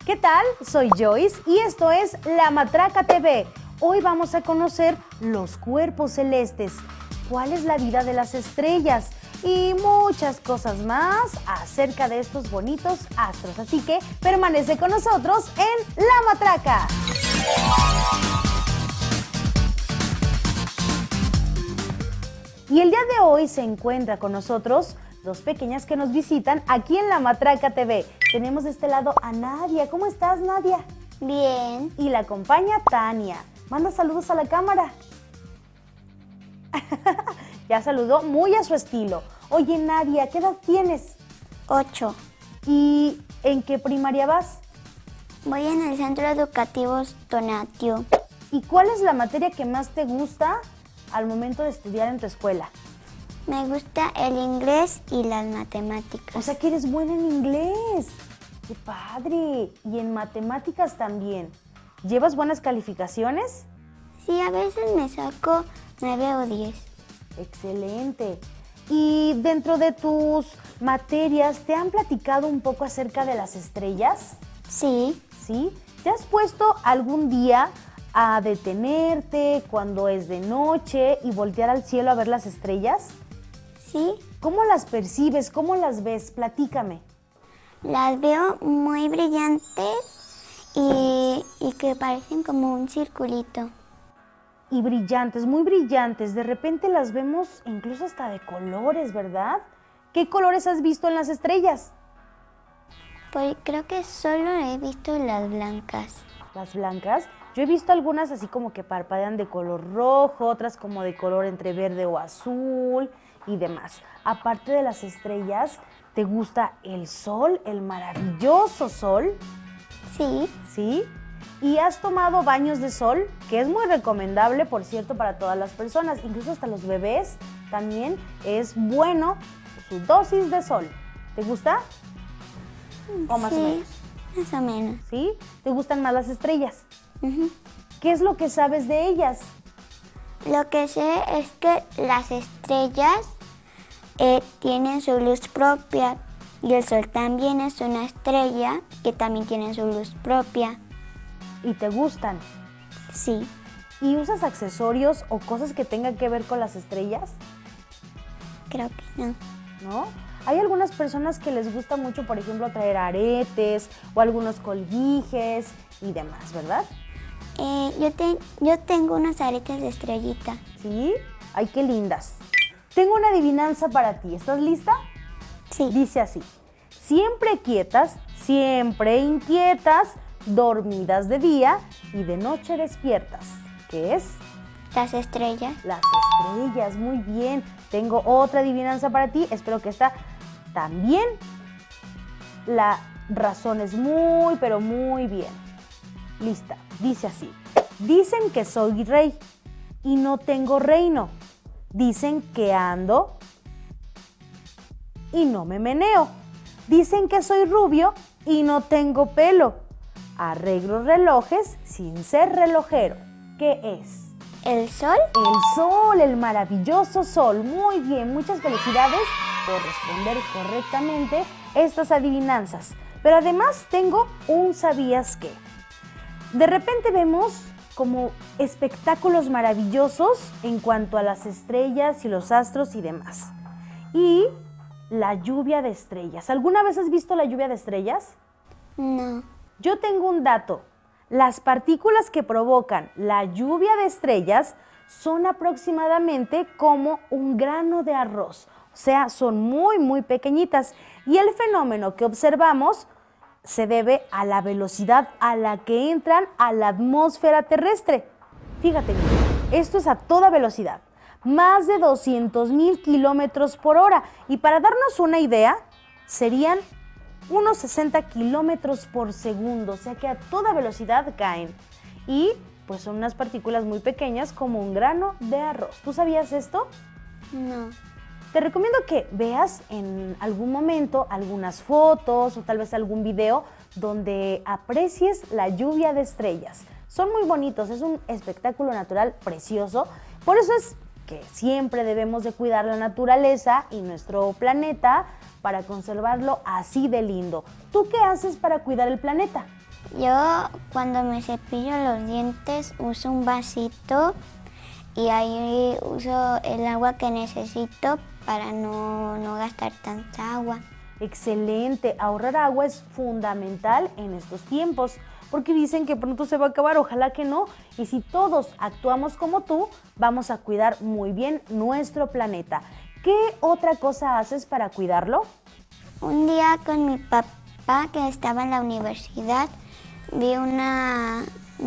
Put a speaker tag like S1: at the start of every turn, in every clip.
S1: ¿Qué tal? Soy Joyce y esto es La Matraca TV. Hoy vamos a conocer los cuerpos celestes, cuál es la vida de las estrellas y muchas cosas más acerca de estos bonitos astros. Así que permanece con nosotros en La Matraca. Y el día de hoy se encuentra con nosotros dos pequeñas que nos visitan aquí en La Matraca TV. Tenemos de este lado a Nadia. ¿Cómo estás, Nadia?
S2: Bien.
S1: Y la acompaña Tania. Manda saludos a la cámara. Ya saludó muy a su estilo. Oye, Nadia, ¿qué edad tienes?
S2: 8.
S1: ¿Y en qué primaria vas?
S2: Voy en el Centro Educativo Tonatiuh.
S1: ¿Y cuál es la materia que más te gusta al momento de estudiar en tu escuela?
S2: Me gusta el inglés y las matemáticas.
S1: O sea que eres buena en inglés. ¡Qué padre! Y en matemáticas también. ¿Llevas buenas calificaciones?
S2: Sí, a veces me saco 9 o 10.
S1: Excelente. ¿Y dentro de tus materias te han platicado un poco acerca de las estrellas?
S2: Sí.
S1: ¿Sí? ¿Te has puesto algún día a detenerte cuando es de noche y voltear al cielo a ver las estrellas?
S2: Sí.
S1: ¿Cómo las percibes? ¿Cómo las ves? Platícame.
S2: Las veo muy brillantes y que parecen como un circulito.
S1: Y brillantes, muy brillantes. De repente las vemos incluso hasta de colores, ¿verdad? ¿Qué colores has visto en las estrellas?
S2: Pues creo que solo he visto las blancas.
S1: ¿Las blancas? Yo he visto algunas así como que parpadean de color rojo, otras como de color entre verde o azul y demás. Aparte de las estrellas, ¿te gusta el sol, el maravilloso sol?
S2: Sí.
S1: ¿Sí? ¿Y has tomado baños de sol? Que es muy recomendable, por cierto, para todas las personas, incluso hasta los bebés también es bueno su dosis de sol. ¿Te gusta? ¿O más o menos?
S2: Más o menos.
S1: ¿Sí? ¿Te gustan más las estrellas?
S2: Uh-huh.
S1: ¿Qué es lo que sabes de ellas?
S2: Lo que sé es que las estrellas tienen su luz propia y el sol también es una estrella que también tiene su luz propia.
S1: ¿Y te gustan?
S2: Sí.
S1: ¿Y usas accesorios o cosas que tengan que ver con las estrellas?
S2: Creo que no.
S1: ¿No? Hay algunas personas que les gusta mucho, por ejemplo, traer aretes o algunos colguijes y demás, ¿verdad?
S2: Yo tengo unos aretes de estrellita.
S1: ¿Sí? ¡Ay, qué lindas! Tengo una adivinanza para ti. ¿Estás lista?
S2: Sí.
S1: Dice así: siempre quietas, siempre inquietas, dormidas de día y de noche despiertas. ¿Qué es?
S2: Las estrellas.
S1: Las estrellas, muy bien. Tengo otra adivinanza para ti. Espero que esta también la razones muy, pero muy bien. Lista. Dice así: dicen que soy rey y no tengo reino. Dicen que ando y no me meneo. Dicen que soy rubio y no tengo pelo. Arreglo relojes sin ser relojero. ¿Qué es?
S2: ¿El sol?
S1: El sol, el maravilloso sol. Muy bien, muchas felicidades por responder correctamente estas adivinanzas. Pero además tengo un ¿sabías qué? De repente vemos como espectáculos maravillosos en cuanto a las estrellas y los astros y demás. Y la lluvia de estrellas. ¿Alguna vez has visto la lluvia de estrellas?
S2: No.
S1: Yo tengo un dato. Las partículas que provocan la lluvia de estrellas son aproximadamente como un grano de arroz. O sea, son muy, muy pequeñitas. Y el fenómeno que observamos se debe a la velocidad a la que entran a la atmósfera terrestre. Fíjate, esto es a toda velocidad, más de 200,000 kilómetros por hora. Y para darnos una idea, serían unos 60 kilómetros por segundo, o sea que a toda velocidad caen. Y pues son unas partículas muy pequeñas como un grano de arroz. ¿Tú sabías esto?
S2: No.
S1: Te recomiendo que veas en algún momento algunas fotos o tal vez algún video donde aprecies la lluvia de estrellas. Son muy bonitos, es un espectáculo natural precioso. Por eso es que siempre debemos de cuidar la naturaleza y nuestro planeta para conservarlo así de lindo. ¿Tú qué haces para cuidar el planeta?
S2: Yo cuando me cepillo los dientes uso un vasito y ahí uso el agua que necesito para no gastar tanta agua.
S1: Excelente, ahorrar agua es fundamental en estos tiempos, porque dicen que pronto se va a acabar, ojalá que no. Y si todos actuamos como tú, vamos a cuidar muy bien nuestro planeta. ¿Qué otra cosa haces para cuidarlo?
S2: Un día con mi papá, que estaba en la universidad, vi una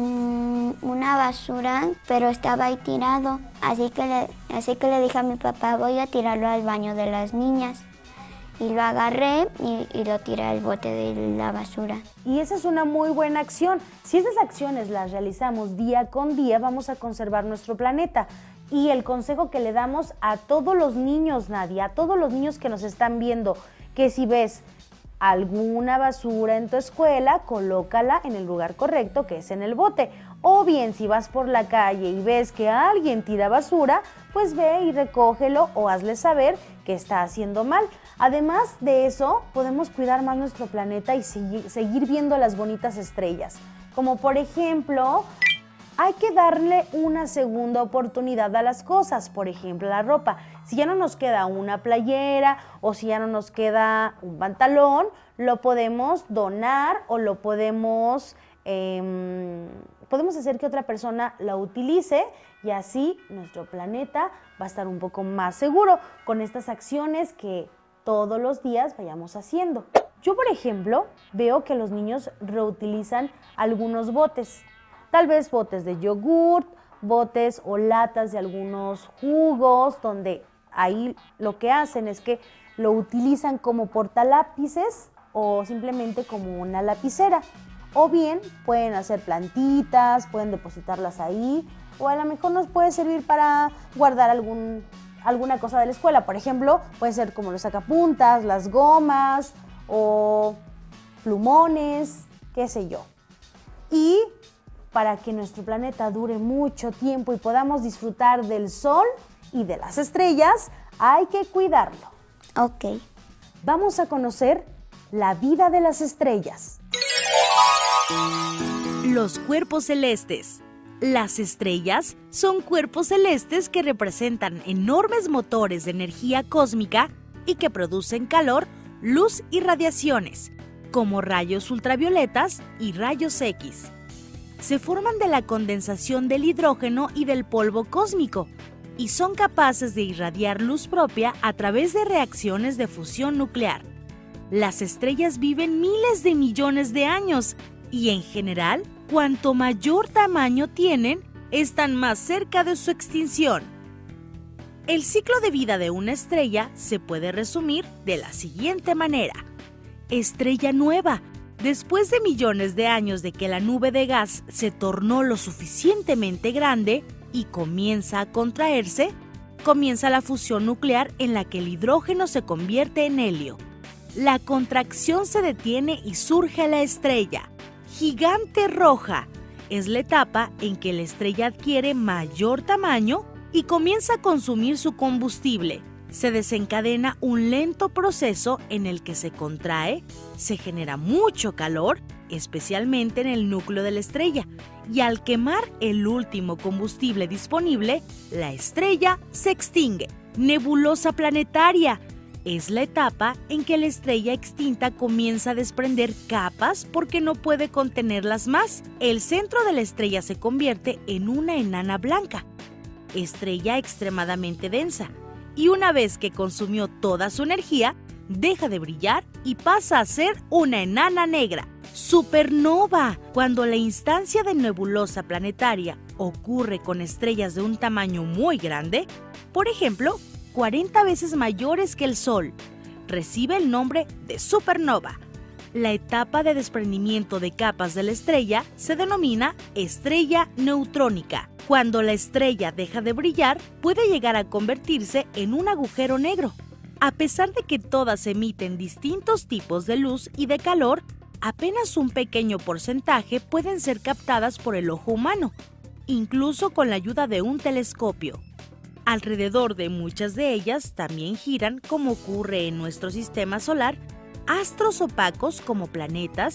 S2: basura, pero estaba ahí tirado. Así que le dije a mi papá, voy a tirarlo al baño de las niñas. Y lo agarré y lo tiré al bote de la basura.
S1: Y esa es una muy buena acción. Si esas acciones las realizamos día con día, vamos a conservar nuestro planeta. Y el consejo que le damos a todos los niños, Nadia, a todos los niños que nos están viendo, que si ves alguna basura en tu escuela, colócala en el lugar correcto, que es en el bote. O bien, si vas por la calle y ves que alguien tira basura, pues ve y recógelo o hazle saber que está haciendo mal. Además de eso, podemos cuidar más nuestro planeta y seguir viendo las bonitas estrellas. Como por ejemplo, hay que darle una segunda oportunidad a las cosas. Por ejemplo, la ropa. Si ya no nos queda una playera o si ya no nos queda un pantalón, lo podemos donar o lo podemos hacer que otra persona la utilice y así nuestro planeta va a estar un poco más seguro con estas acciones que todos los días vayamos haciendo. Yo, por ejemplo, veo que los niños reutilizan algunos botes, tal vez botes de yogurt, botes o latas de algunos jugos, donde ahí lo que hacen es que lo utilizan como portalápices o simplemente como una lapicera. O bien pueden hacer plantitas, pueden depositarlas ahí, o a lo mejor nos puede servir para guardar alguna cosa de la escuela. Por ejemplo, puede ser como los sacapuntas, las gomas o plumones, qué sé yo. Y para que nuestro planeta dure mucho tiempo y podamos disfrutar del sol y de las estrellas, hay que cuidarlo.
S2: Ok.
S1: Vamos a conocer la vida de las estrellas.
S3: Los cuerpos celestes. Las estrellas son cuerpos celestes que representan enormes motores de energía cósmica y que producen calor, luz y radiaciones, como rayos ultravioletas y rayos X. Se forman de la condensación del hidrógeno y del polvo cósmico y son capaces de irradiar luz propia a través de reacciones de fusión nuclear. Las estrellas viven miles de millones de años y en general, cuanto mayor tamaño tienen, están más cerca de su extinción. El ciclo de vida de una estrella se puede resumir de la siguiente manera. Estrella nueva. Después de millones de años de que la nube de gas se tornó lo suficientemente grande y comienza a contraerse, comienza la fusión nuclear en la que el hidrógeno se convierte en helio. La contracción se detiene y surge la estrella. Gigante roja. Es la etapa en que la estrella adquiere mayor tamaño y comienza a consumir su combustible. Se desencadena un lento proceso en el que se contrae, se genera mucho calor, especialmente en el núcleo de la estrella, y al quemar el último combustible disponible, la estrella se extingue. Nebulosa planetaria. Es la etapa en que la estrella extinta comienza a desprender capas porque no puede contenerlas más. El centro de la estrella se convierte en una enana blanca, estrella extremadamente densa, y una vez que consumió toda su energía, deja de brillar y pasa a ser una enana negra. Supernova. Cuando la instancia de nebulosa planetaria ocurre con estrellas de un tamaño muy grande, por ejemplo, 40 veces mayores que el Sol, recibe el nombre de supernova. La etapa de desprendimiento de capas de la estrella se denomina estrella neutrónica. Cuando la estrella deja de brillar, puede llegar a convertirse en un agujero negro. A pesar de que todas emiten distintos tipos de luz y de calor, apenas un pequeño porcentaje pueden ser captadas por el ojo humano, incluso con la ayuda de un telescopio. Alrededor de muchas de ellas también giran, como ocurre en nuestro sistema solar, astros opacos como planetas,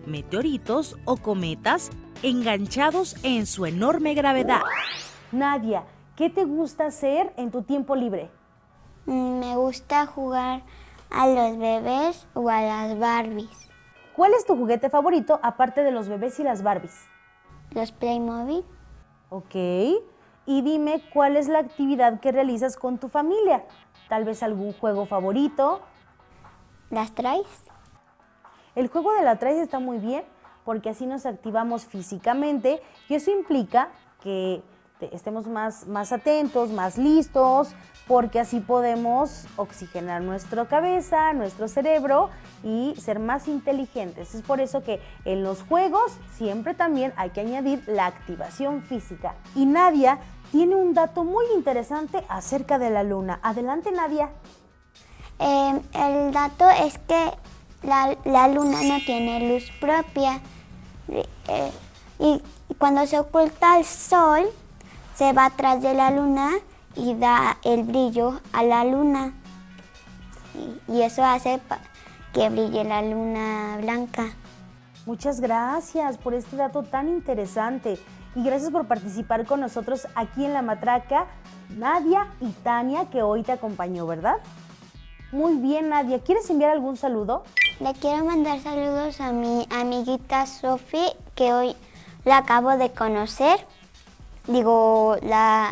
S3: meteoritos o cometas enganchados en su enorme gravedad.
S1: Nadia, ¿qué te gusta hacer en tu tiempo libre?
S2: Me gusta jugar a los bebés o a las Barbies.
S1: ¿Cuál es tu juguete favorito aparte de los bebés y las Barbies?
S2: Los Playmobil.
S1: Ok. Y dime, ¿cuál es la actividad que realizas con tu familia? Tal vez algún juego favorito.
S2: ¿Las traes?
S1: El juego de la traes está muy bien porque así nos activamos físicamente y eso implica que estemos más atentos, más listos, porque así podemos oxigenar nuestra cabeza, nuestro cerebro y ser más inteligentes. Es por eso que en los juegos siempre también hay que añadir la activación física. Y Nadia tiene un dato muy interesante acerca de la luna. Adelante, Nadia.
S2: El dato es que la luna no tiene luz propia y cuando se oculta el sol, se va atrás de la luna y da el brillo a la luna. Y eso hace que brille la luna blanca.
S1: Muchas gracias por este dato tan interesante y gracias por participar con nosotros aquí en La Matraca, Nadia y Tania, que hoy te acompañó, ¿verdad? Muy bien, Nadia. ¿Quieres enviar algún saludo?
S2: Le quiero mandar saludos a mi amiguita Sofi, que hoy la acabo de conocer. Digo, la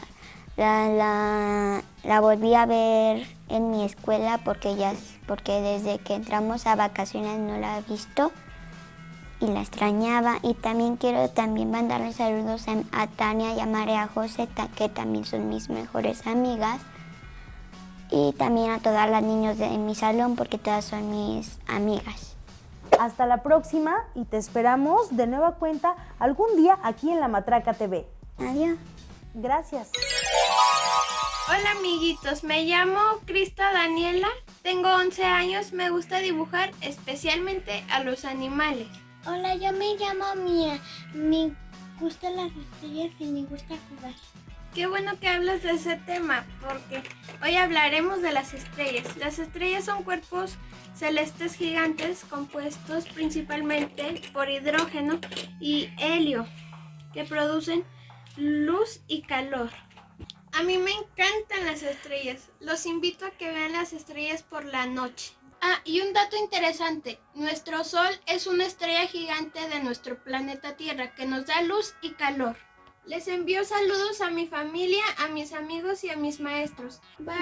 S2: volví a ver en mi escuela porque desde que entramos a vacaciones no la he visto y la extrañaba. Y también quiero mandarle saludos a Tania y a María José, que también son mis mejores amigas. Y también a todas las niñas de mi salón porque todas son mis amigas.
S1: Hasta la próxima y te esperamos de nueva cuenta algún día aquí en La Matraca TV.
S2: Adiós.
S1: Gracias.
S4: Hola amiguitos, me llamo Crista Daniela, tengo 11 años, me gusta dibujar especialmente a los animales.
S5: Hola, yo me llamo Mía, me gustan las estrellas y me gusta jugar.
S4: Qué bueno que hablas de ese tema, porque hoy hablaremos de las estrellas. Las estrellas son cuerpos celestes gigantes compuestos principalmente por hidrógeno y helio, que producen luz y calor. A mí me encantan las estrellas. Los invito a que vean las estrellas por la noche. Ah, y un dato interesante. Nuestro Sol es una estrella gigante de nuestro planeta Tierra que nos da luz y calor. Les envío saludos a mi familia, a mis amigos y a mis maestros. Bye.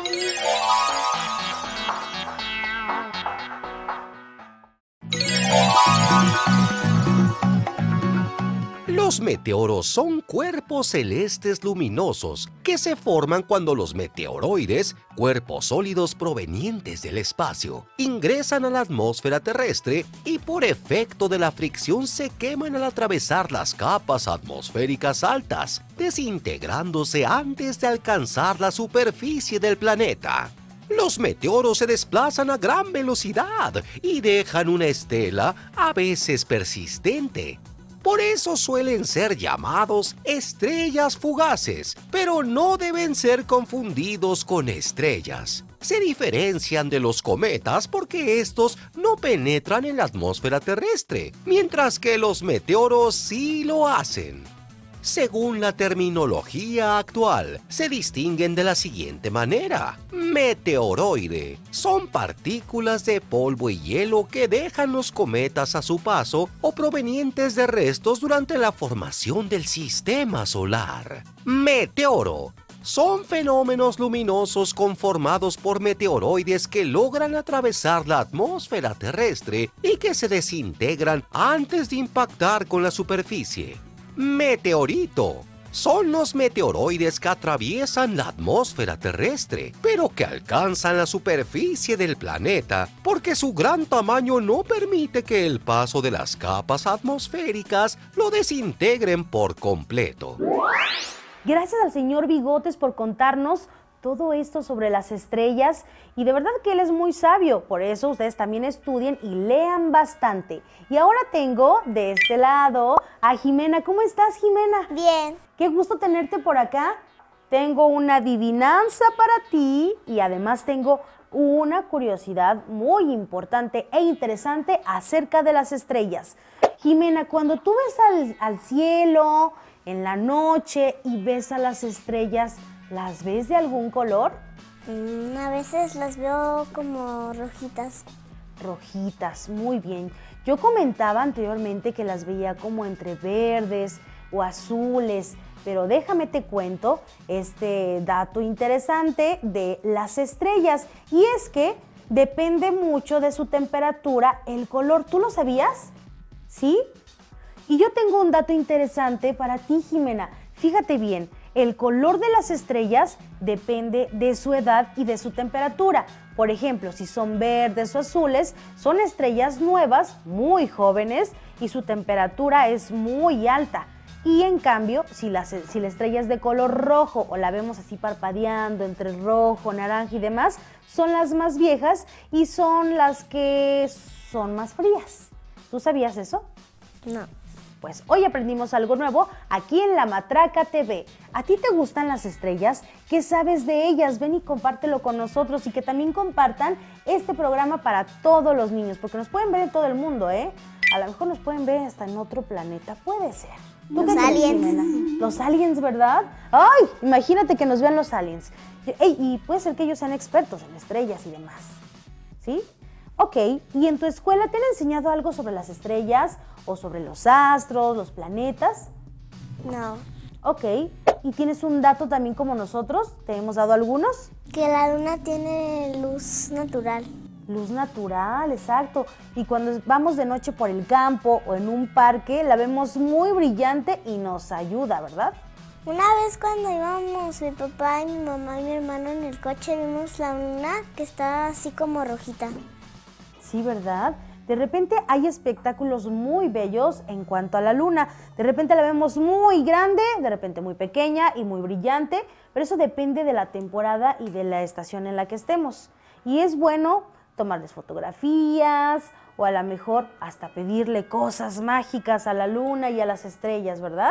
S6: Los meteoros son cuerpos celestes luminosos que se forman cuando los meteoroides, cuerpos sólidos provenientes del espacio, ingresan a la atmósfera terrestre y por efecto de la fricción se queman al atravesar las capas atmosféricas altas, desintegrándose antes de alcanzar la superficie del planeta. Los meteoros se desplazan a gran velocidad y dejan una estela a veces persistente. Por eso suelen ser llamados estrellas fugaces, pero no deben ser confundidos con estrellas. Se diferencian de los cometas porque estos no penetran en la atmósfera terrestre, mientras que los meteoros sí lo hacen. Según la terminología actual, se distinguen de la siguiente manera. Meteoroide son partículas de polvo y hielo que dejan los cometas a su paso o provenientes de restos durante la formación del sistema solar. Meteoro son fenómenos luminosos conformados por meteoroides que logran atravesar la atmósfera terrestre y que se desintegran antes de impactar con la superficie. Meteorito son los meteoroides que atraviesan la atmósfera terrestre, pero que alcanzan la superficie del planeta porque su gran tamaño no permite que el paso de las capas atmosféricas lo desintegren por completo.
S1: Gracias al señor Bigotes por contarnos todo esto sobre las estrellas y de verdad que él es muy sabio, por eso ustedes también estudien y lean bastante. Y ahora tengo de este lado a Jimena. ¿Cómo estás, Jimena?
S5: Bien.
S1: Qué gusto tenerte por acá. Tengo una adivinanza para ti y además tengo una curiosidad muy importante e interesante acerca de las estrellas. Jimena, cuando tú ves al cielo en la noche y ves a las estrellas, ¿las ves de algún color?
S5: A veces las veo como rojitas.
S1: Rojitas, muy bien. Yo comentaba anteriormente que las veía como entre verdes o azules, pero déjame te cuento este dato interesante de las estrellas, y es que depende mucho de su temperatura el color. ¿Tú lo sabías? ¿Sí? Y yo tengo un dato interesante para ti, Jimena. Fíjate bien, el color de las estrellas depende de su edad y de su temperatura. Por ejemplo, si son verdes o azules, son estrellas nuevas, muy jóvenes, y su temperatura es muy alta. Y en cambio, si la estrella es de color rojo o la vemos así parpadeando entre rojo, naranja y demás, son las más viejas y son las que son más frías. ¿Tú sabías eso?
S5: No.
S1: Pues hoy aprendimos algo nuevo aquí en La Matraca TV. ¿A ti te gustan las estrellas? ¿Qué sabes de ellas? Ven y compártelo con nosotros, y que también compartan este programa para todos los niños, porque nos pueden ver en todo el mundo, ¿eh? A lo mejor nos pueden ver hasta en otro planeta, puede ser.
S5: Los aliens.
S1: Los aliens, ¿verdad? ¡Ay! Imagínate que nos vean los aliens. Y puede ser que ellos sean expertos en estrellas y demás. ¿Sí? Ok, ¿y en tu escuela te han enseñado algo sobre las estrellas o sobre los astros, los planetas?
S5: No.
S1: Ok, ¿y tienes un dato también como nosotros? ¿Te hemos dado algunos?
S5: Que la luna tiene luz natural.
S1: Luz natural, exacto. Y cuando vamos de noche por el campo o en un parque, la vemos muy brillante y nos ayuda, ¿verdad?
S5: Una vez cuando íbamos mi papá y mi mamá y mi hermano en el coche, vimos la luna que está así como rojita.
S1: Sí, ¿verdad? De repente hay espectáculos muy bellos en cuanto a la luna. De repente la vemos muy grande, de repente muy pequeña y muy brillante, pero eso depende de la temporada y de la estación en la que estemos. Y es bueno tomarles fotografías o a lo mejor hasta pedirle cosas mágicas a la luna y a las estrellas, ¿verdad?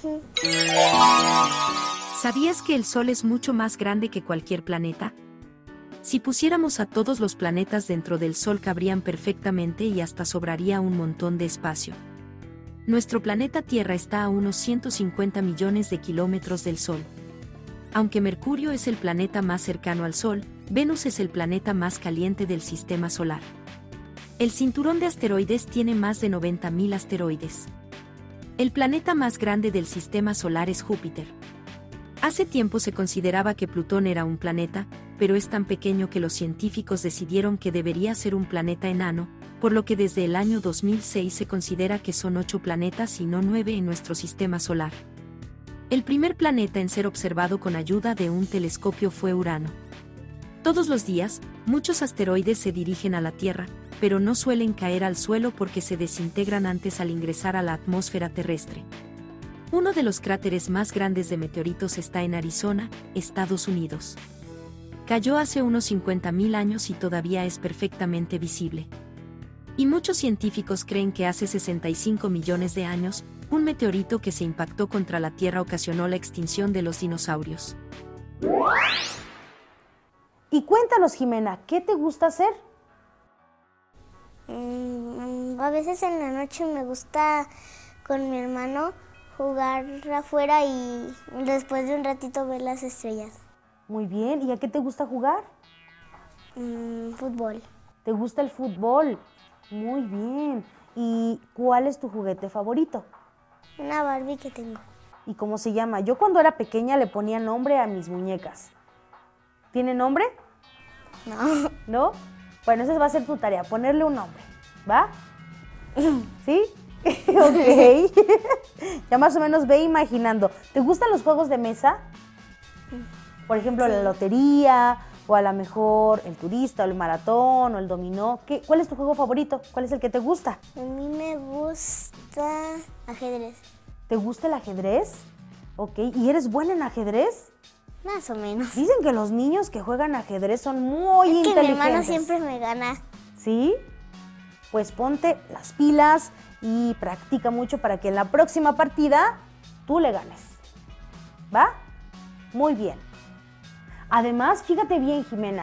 S3: ¿Sabías que el Sol es mucho más grande que cualquier planeta? Si pusiéramos a todos los planetas dentro del Sol, cabrían perfectamente y hasta sobraría un montón de espacio. Nuestro planeta Tierra está a unos 150 millones de kilómetros del Sol. Aunque Mercurio es el planeta más cercano al Sol, Venus es el planeta más caliente del sistema solar. El cinturón de asteroides tiene más de 90.000 asteroides. El planeta más grande del sistema solar es Júpiter. Hace tiempo se consideraba que Plutón era un planeta, pero es tan pequeño que los científicos decidieron que debería ser un planeta enano, por lo que desde el año 2006 se considera que son 8 planetas y no 9 en nuestro sistema solar. El primer planeta en ser observado con ayuda de un telescopio fue Urano. Todos los días, muchos asteroides se dirigen a la Tierra, pero no suelen caer al suelo porque se desintegran antes al ingresar a la atmósfera terrestre. Uno de los cráteres más grandes de meteoritos está en Arizona, Estados Unidos. Cayó hace unos 50.000 años y todavía es perfectamente visible. Y muchos científicos creen que hace 65 millones de años, un meteorito que se impactó contra la Tierra ocasionó la extinción de los dinosaurios.
S1: Y cuéntanos, Jimena, ¿qué te gusta hacer?
S5: A veces en la noche me gusta con mi hermano jugar afuera y después de un ratito ver las estrellas.
S1: Muy bien, ¿y a qué te gusta jugar?
S5: Fútbol.
S1: ¿Te gusta el fútbol? Muy bien. ¿Y cuál es tu juguete favorito?
S5: Una Barbie que tengo.
S1: ¿Y cómo se llama? Yo cuando era pequeña le ponía nombre a mis muñecas. ¿Tiene nombre?
S5: No.
S1: ¿No? Bueno, esa va a ser tu tarea, ponerle un nombre, ¿va? ¿Sí? Ok. Ya más o menos ve imaginando. ¿Te gustan los juegos de mesa? Por ejemplo, la lotería, o a lo mejor el turista, o el maratón, o el dominó. ¿Cuál es tu juego favorito? ¿Cuál es el que te gusta?
S5: A mí me gusta ajedrez.
S1: ¿Te gusta el ajedrez? Ok. ¿Y eres buena en ajedrez?
S5: Más o menos.
S1: Dicen que los niños que juegan ajedrez son muy inteligentes.
S5: Es que mi hermano siempre me gana.
S1: ¿Sí? Pues ponte las pilas y practica mucho para que en la próxima partida tú le ganes. ¿Va? Muy bien. Además, fíjate bien, Jimena,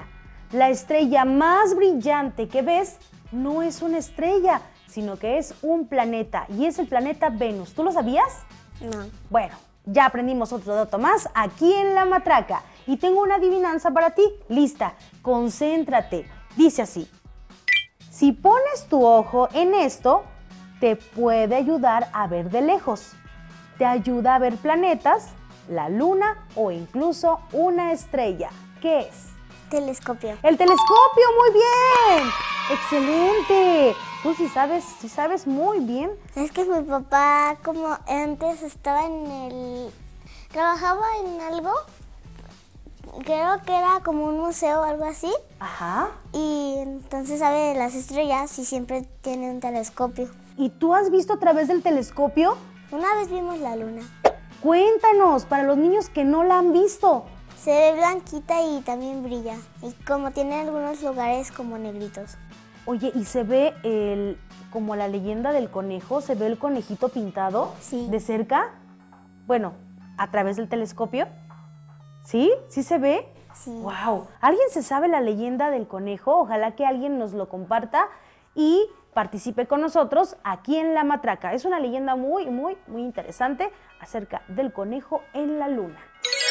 S1: La estrella más brillante que ves no es una estrella, sino que es un planeta y es el planeta Venus. ¿Tú lo sabías?
S5: No.
S1: Bueno, ya aprendimos otro dato más aquí en La Matraca y tengo una adivinanza para ti. Lista, concéntrate. Dice así: si pones tu ojo en esto, te puede ayudar a ver de lejos. Te ayuda a ver planetas, la luna o incluso una estrella. ¿Qué es?
S5: Telescopio.
S1: ¡El telescopio! ¡Muy bien! ¡Excelente! Tú sí sabes muy bien.
S5: Es que mi papá, como antes estaba trabajaba en algo, creo que era como un museo o algo así,
S1: Ajá.
S5: y entonces sabe de las estrellas y siempre tiene un telescopio.
S1: ¿Y tú has visto a través del telescopio?
S5: Una vez vimos la luna.
S1: Cuéntanos, para los niños que no la han visto.
S5: Se ve blanquita y también brilla, y como tiene algunos lugares como negritos.
S1: Oye, ¿y se ve como la leyenda del conejo? ¿Se ve el conejito pintado?
S5: Sí.
S1: ¿De cerca? Bueno, a través del telescopio. ¿Sí? ¿Sí se ve?
S5: Sí.
S1: ¡Wow! ¿Alguien se sabe la leyenda del conejo? Ojalá que alguien nos lo comparta y participe con nosotros aquí en La Matraca. Es una leyenda muy, muy, muy interesante acerca del conejo en la luna.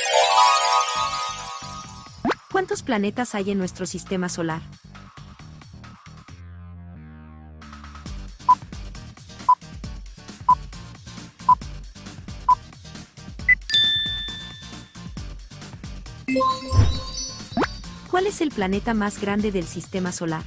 S3: ¿Cuántos planetas hay en nuestro sistema solar? ¿Cuál es el planeta más grande del sistema solar?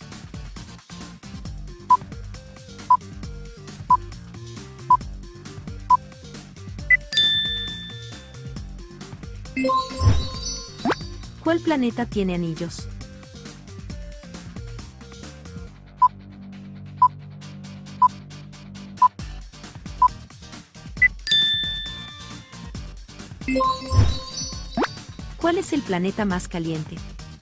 S3: ¿Cuál planeta tiene anillos? ¿Cuál es el planeta más caliente?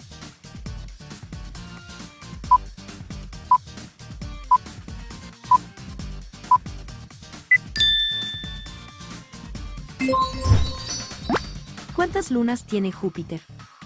S3: ¿Cuántas lunas tiene Júpiter?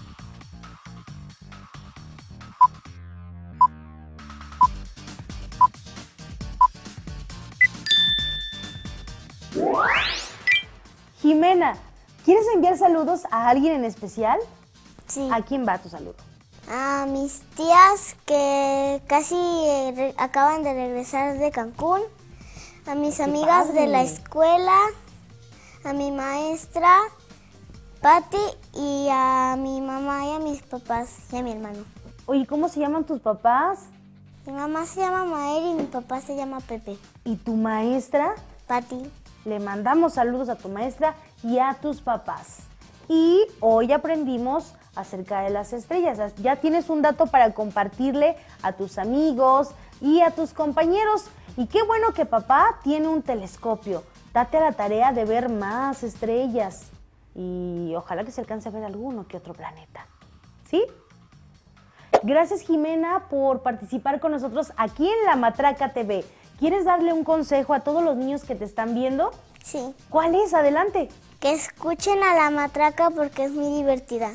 S1: Jimena, ¿quieres enviar saludos a alguien en especial?
S5: Sí.
S1: ¿A quién va tu saludo?
S5: A mis tías que casi acaban de regresar de Cancún, a mis amigas de la escuela, a mi maestra, Patti, y a mi mamá y a mis papás y a mi hermano.
S1: Oye, ¿cómo se llaman tus papás?
S5: Mi mamá se llama Mael y mi papá se llama Pepe.
S1: ¿Y tu maestra?
S5: Patti.
S1: Le mandamos saludos a tu maestra y a tus papás. Y hoy aprendimos acerca de las estrellas. Ya tienes un dato para compartirle a tus amigos y a tus compañeros. Y qué bueno que papá tiene un telescopio. Date a la tarea de ver más estrellas. Y ojalá que se alcance a ver alguno que otro planeta. ¿Sí? Gracias, Jimena, por participar con nosotros aquí en La Matraca TV. ¿Quieres darle un consejo a todos los niños que te están viendo?
S5: Sí.
S1: ¿Cuál es? Adelante.
S5: Que escuchen a La Matraca porque es muy divertida.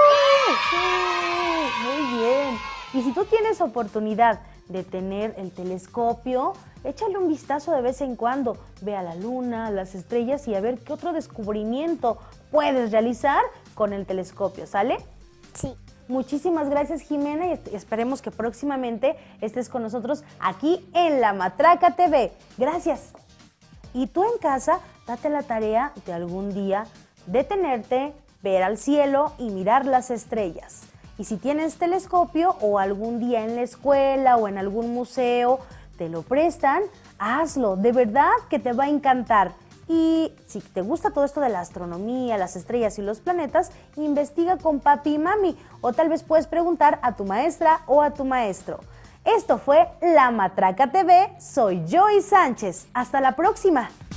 S1: Sí, muy bien. Y si tú tienes oportunidad de tener el telescopio, échale un vistazo de vez en cuando. Ve a la luna, las estrellas y a ver qué otro descubrimiento puedes realizar con el telescopio, ¿sale?
S5: Sí.
S1: Muchísimas gracias, Jimena, y esperemos que próximamente estés con nosotros aquí en La Matraca TV. Gracias. Y tú en casa, date la tarea de algún día detenerte, ver al cielo y mirar las estrellas. Y si tienes telescopio o algún día en la escuela o en algún museo te lo prestan, hazlo. De verdad que te va a encantar. Y si te gusta todo esto de la astronomía, las estrellas y los planetas, investiga con papi y mami. O tal vez puedes preguntar a tu maestra o a tu maestro. Esto fue La Matraca TV. Soy Joy Sánchez. Hasta la próxima.